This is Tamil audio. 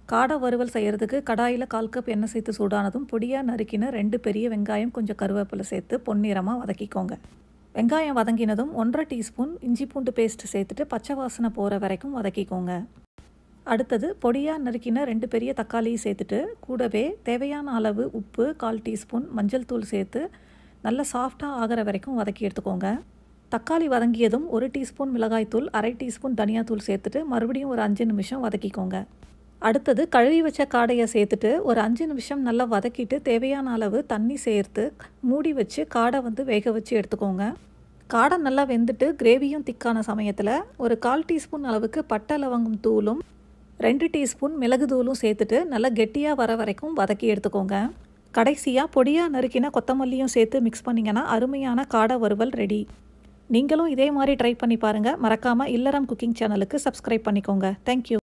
காடை வறுவல் செய்கிறதுக்கு கடாயில் 1/4 கப் எண்ணெய் சேர்த்து சூடானதும் பொடியாக நறுக்கின 2 பெரிய வெங்காயம் கொஞ்சம் கருவேப்பிலை சேர்த்து பொன்னிறமாக வதக்கிக்கோங்க. வெங்காயம் வதங்கினதும் 1/2 டீஸ்பூன் இஞ்சி பூண்டு பேஸ்ட் சேர்த்துட்டு பச்சை வாசனை போகிற வரைக்கும் வதக்கிக்கோங்க. அடுத்தது பொடியாக நறுக்கின 2 பெரிய தக்காளியை சேர்த்துட்டு கூடவே தேவையான அளவு உப்பு 1/4 டீஸ்பூன் மஞ்சள் தூள் சேர்த்து நல்லா சாஃப்டாக ஆகிற வரைக்கும் வதக்கி எடுத்துக்கோங்க. தக்காளி வதங்கியதும் 1 டீஸ்பூன் மிளகாய்த்தூள் 1/2 டீஸ்பூன் தனியாத்தூள் சேர்த்துட்டு மறுபடியும் ஒரு 5 நிமிஷம் வதக்கிக்கோங்க. அடுத்தது கழுவி வச்ச காடையை சேர்த்துட்டு ஒரு 5 நிமிஷம் நல்லா வதக்கிட்டு தேவையான அளவு தண்ணி சேர்த்து மூடி வச்சு காடை வேக வச்சு எடுத்துக்கோங்க. காடை நல்லா வெந்துட்டு கிரேவியும் திக்கான சமயத்தில் ஒரு 1/4 டீஸ்பூன் அளவுக்கு பட்டை லவங்கம் தூளும் 2 டீஸ்பூன் மிளகு தூளும் சேர்த்துட்டு நல்லா கெட்டியாக வர வரைக்கும் வதக்கி எடுத்துக்கோங்க. கடைசியாக பொடியாக நறுக்கின கொத்தமல்லியும் சேர்த்து மிக்ஸ் பண்ணிங்கன்னா அருமையான காடை வறுவல் ரெடி. நீங்களும் இதே மாதிரி ட்ரை பண்ணி பாருங்கள். மறக்காமல் இல்லறம் குக்கிங் சேனலுக்கு சப்ஸ்கிரைப் பண்ணிக்கோங்க. தேங்க்யூ.